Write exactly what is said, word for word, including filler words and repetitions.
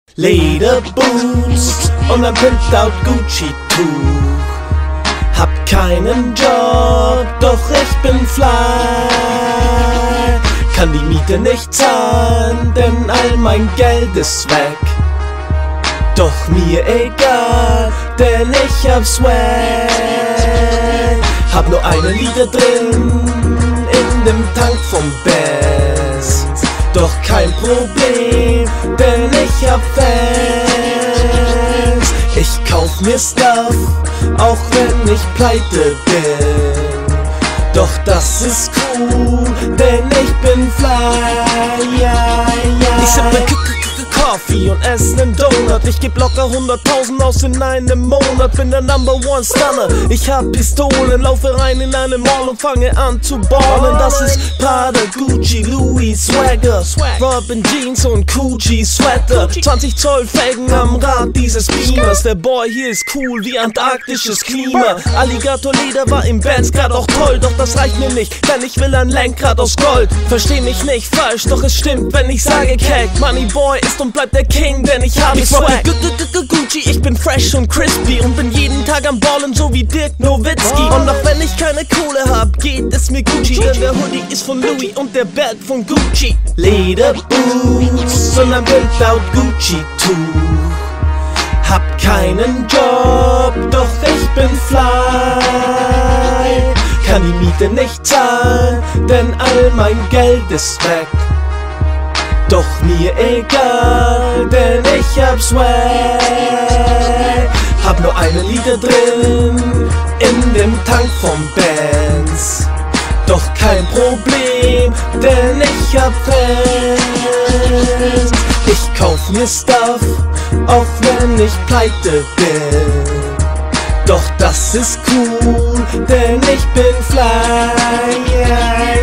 Lederboots und ein Printout Gucci-Tuch. Hab keinen Job, doch ich bin fly. Kann die Miete nicht zahlen, denn all mein Geld ist weg. Doch mir egal, denn ich hab Swag. Hab nur eine Lieder drin in dem Tank vom Best. Doch kein Problem, denn ich hab Fans. Ich kauf mir Stuff, auch wenn ich pleite bin. Doch das ist cool, denn ich bin fly. Ja, ja. Ich sippe Coffee und esse nen Donut. Ich geb locker hunderttausend aus in einem Monat. Bin der Number One Stunner. Ich hab Pistolen, laufe rein in eine Mall und fange an zu ballen. Das ist Prada, Gucci, Louis, Swagger, Robin Jeans und Gucci Sweater. zwanzig Zoll Felgen am Rad dieses Beamers. Der Boy hier ist cool wie antarktisches Klima. Alligator-Leder war im Benz grad auch toll. Doch das reicht mir nicht, denn ich will ein Lenkrad aus Gold. Versteh mich nicht falsch, doch es stimmt, wenn ich sage Cake. Money Boy ist und bleibt der King, denn ich habe Swag. Gucci, ich bin fresh und crispy und bin jeden Tag am Ballen, so wie Dirk Nowitzki. Und auch wenn ich keine Kohle hab, geht es mir Gucci, denn der Hoodie ist von Louis und der Belt von Gucci. Lederboots und ein Printout Gucci-Tuch. Hab keinen Job, doch ich bin fly. Kann die Miete nicht zahlen, denn all mein Geld ist weg. Doch mir egal, denn ich hab Swag. Hab nur eine Lieder drin in dem Tank vom Benz. Doch kein Problem, denn ich hab Fans. Ich kauf mir Stuff, auch wenn ich pleite bin. Doch das ist cool, denn ich bin fly.